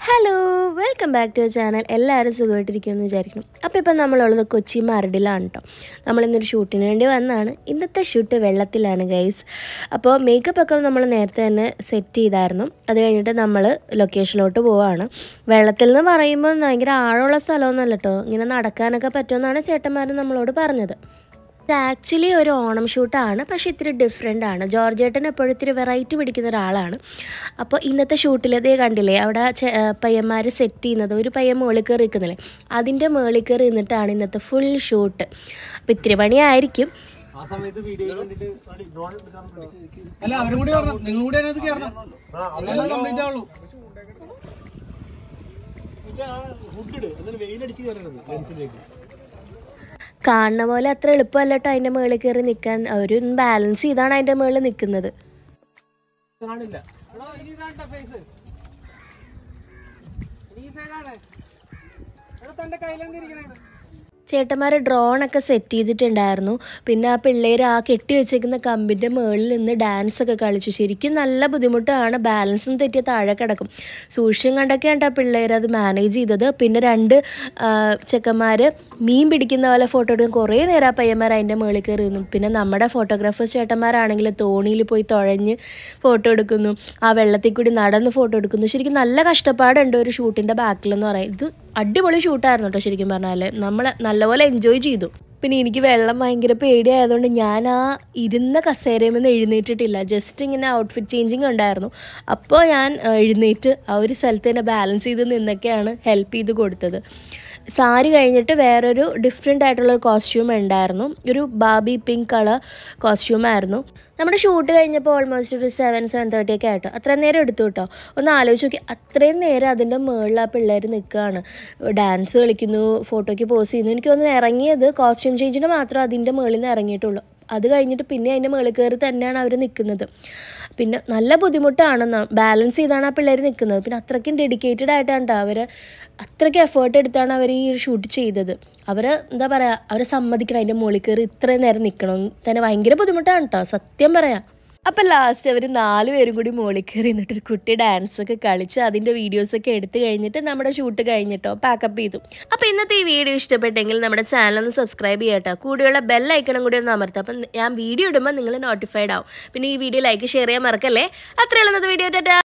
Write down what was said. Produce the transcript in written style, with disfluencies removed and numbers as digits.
Hello welcome back to channel. എല്ലാവരും സുഖമായിട്ടിരിക്കുമെന്ന് വിചാരിക്കണം. അപ്പോൾ ഇപ്പം നമ്മളുള്ളത് കൊച്ചി മരടിലാണ് കേട്ടോ. നമ്മളിന്നൊരു ഷൂട്ടിന് വേണ്ടി വന്നതാണ്. ഇന്നത്തെ ഷൂട്ട് വെള്ളത്തിലാണ് ഗൈസ്. അപ്പോൾ മേക്കപ്പ് ഒക്കെ നമ്മൾ നേരത്തെ തന്നെ സെറ്റ് ചെയ്തായിരുന്നു. അത് കഴിഞ്ഞിട്ട് നമ്മൾ ലൊക്കേഷനിലോട്ട് പോവുകയാണ്. വെള്ളത്തിൽ നിന്ന് പറയുമ്പോൾ ഭയങ്കര ആഴമുള്ള സ്ഥലമൊന്നുമല്ല കേട്ടോ. ഇങ്ങനെ നടക്കാനൊക്കെ പറ്റുമെന്നാണ് ചേട്ടന്മാർ നമ്മളോട് പറഞ്ഞത്. ഇത് ആക്ച്വലി ഒരു ഓണം ഷൂട്ടാണ്, പക്ഷേ ഇത്തിരി ഡിഫറെൻ്റ് ആണ്. ജോർജേട്ടൻ എപ്പോഴും ഇത്തിരി വെറൈറ്റി പിടിക്കുന്ന ഒരാളാണ്. അപ്പോൾ ഇന്നത്തെ ഷൂട്ടിൽ ഇതേ കണ്ടില്ലേ, അവിടെ പയ്യന്മാർ സെറ്റ് ചെയ്യുന്നത് ഒരു പയ്യൻ മുകളിൽ കയറി നിൽക്കുന്നില്ലേ, അതിൻ്റെ മുകളിൽ കയറി നിന്നിട്ടാണ് ഇന്നത്തെ ഫുൾ ഷൂട്ട്. അപ്പോൾ ഇത്തിരി പണിയായിരിക്കും. കാണുന്ന പോലെ അത്ര എളുപ്പമല്ല കേട്ടോ അതിൻ്റെ മുകളിൽ കയറി നിൽക്കാൻ. ഒരു ബാലൻസ് ചെയ്താണ് അതിൻ്റെ മുകളിൽ നിൽക്കുന്നത്. ചേട്ടന്മാർ ഡ്രോണൊക്കെ സെറ്റ് ചെയ്തിട്ടുണ്ടായിരുന്നു. പിന്നെ ആ പിള്ളേർ ആ കെട്ടി വെച്ചേക്കുന്ന കമ്പിൻ്റെ മുകളിൽ നിന്ന് ഡാൻസൊക്കെ കളിച്ചു. ശരിക്കും നല്ല ബുദ്ധിമുട്ടാണ്, ബാലൻസും തെറ്റിയ താഴെ കിടക്കും. സൂക്ഷ്യം കണ്ടൊക്കെയാണ് ആ പിള്ളേർ അത് മാനേജ് ചെയ്തത്. പിന്നെ രണ്ട് ചെക്കന്മാർ മീൻ പിടിക്കുന്ന പോലെ ഫോട്ടോ എടുക്കും. കുറേ നേരം ആ പയ്യന്മാർ അതിൻ്റെ മുകളിൽ കയറി നിന്നു. പിന്നെ നമ്മുടെ ഫോട്ടോഗ്രാഫേഴ്സ് ചേട്ടന്മാരാണെങ്കിൽ തോണിയിൽ പോയി തുഴഞ്ഞ് ഫോട്ടോ എടുക്കുന്നു, ആ വെള്ളത്തിൽ കൂടി നടന്ന് ഫോട്ടോ എടുക്കുന്നു. ശരിക്കും നല്ല കഷ്ടപ്പാടുണ്ട് ഒരു ഷൂട്ടിൻ്റെ ബാക്കിലെന്ന് പറയാം. ഇത് അടിപൊളി ഷൂട്ടായിരുന്നു കേട്ടോ. ശരിക്കും പറഞ്ഞാൽ നമ്മൾ നല്ലപോലെ എൻജോയ് ചെയ്തു. പിന്നെ എനിക്ക് വെള്ളം ഭയങ്കര പേടിയായതുകൊണ്ട് ഞാൻ ആ ഇരുന്ന കസേരയിൽ നിന്ന് എഴുന്നേറ്റിട്ടില്ല. ജസ്റ്റ് ഇങ്ങനെ ഔട്ട്ഫിറ്റ് ചേഞ്ചിങ് ഉണ്ടായിരുന്നു. അപ്പോൾ ഞാൻ എഴുന്നേറ്റ് ആ ഒരു സ്ഥലത്ത് തന്നെ ബാലൻസ് ചെയ്ത് നിന്നൊക്കെയാണ് ഹെൽപ്പ് ചെയ്ത് കൊടുത്തത്. സാരി കഴിഞ്ഞിട്ട് വേറൊരു ഡിഫറെൻ്റ് ആയിട്ടുള്ളൊരു കോസ്റ്റ്യൂം ഉണ്ടായിരുന്നു. ഒരു ബാബി പിങ്ക് കളർ കോസ്റ്റ്യൂമായിരുന്നു. നമ്മുടെ ഷൂട്ട് കഴിഞ്ഞപ്പോൾ ഓൾമോസ്റ്റ് ഒരു 7:30 ഒക്കെ ആയിട്ടോ. അത്രയും നേരം എടുത്തു കേട്ടോ. ഒന്ന് ആലോചിച്ച് നോക്കി, അത്രയും നേരം അതിൻ്റെ മുകളിൽ ആ പിള്ളേർ നിൽക്കുകയാണ്, ഡാൻസ് കളിക്കുന്നു, ഫോട്ടോയ്ക്ക് പോസ് ചെയ്യുന്നു. എനിക്കൊന്ന് ഇറങ്ങിയത് കോസ്റ്റ്യൂം ചേഞ്ചിന് മാത്രം അതിൻ്റെ മുകളിൽ നിന്ന് ഇറങ്ങിയിട്ടുള്ളൂ. അത് കഴിഞ്ഞിട്ട് പിന്നെ അതിൻ്റെ മുകളിൽ കയറി തന്നെയാണ് അവർ നിൽക്കുന്നത്. പിന്നെ നല്ല ബുദ്ധിമുട്ടാണ്, ബാലൻസ് ചെയ്താണ് ആ പിള്ളേർ നിൽക്കുന്നത്. പിന്നെ അത്രയ്ക്കും ഡെഡിക്കേറ്റഡ് ആയിട്ടാണ് കേട്ടോ അവർ, അത്രയ്ക്ക് എഫേർട്ട് എടുത്താണ് അവർ ഈ ഷൂട്ട് ചെയ്തത്. അവർ എന്താ പറയുക, അവരെ സമ്മതിക്കണം അതിൻ്റെ മുകളിൽ കയറി ഇത്രയും നേരം നിൽക്കണം തന്നെ. ഭയങ്കര ബുദ്ധിമുട്ടാണ് കേട്ടോ, സത്യം പറയാം. അപ്പം ലാസ്റ്റ് അവർ 4 പേരും കൂടി മുകളിൽ കയറി നിന്നിട്ടൊരു കുട്ടി ഡാൻസൊക്കെ കളിച്ച് അതിൻ്റെ വീഡിയോസൊക്കെ എടുത്തു കഴിഞ്ഞിട്ട് നമ്മുടെ ഷൂട്ട് കഴിഞ്ഞിട്ടോ പാക്കപ്പ് ചെയ്തു. അപ്പോൾ ഇന്നത്തെ ഈ വീഡിയോ ഇഷ്ടപ്പെട്ടെങ്കിൽ നമ്മുടെ ചാനലൊന്ന് സബ്സ്ക്രൈബ് ചെയ്യട്ടോ. കൂടെയുള്ള ബെൽ ഐക്കണും കൂടി ഒന്ന് അമർത്തുക. അപ്പം ഞാൻ വീഡിയോ ഇടുമ്പോൾ നിങ്ങൾ നോട്ടിഫൈഡ് ആവും. പിന്നെ ഈ വീഡിയോ ലൈക്ക് ഷെയർ ചെയ്യാൻ മറക്കല്ലേ. അത്രയുള്ള വീഡിയോ. ടാറ്റാ.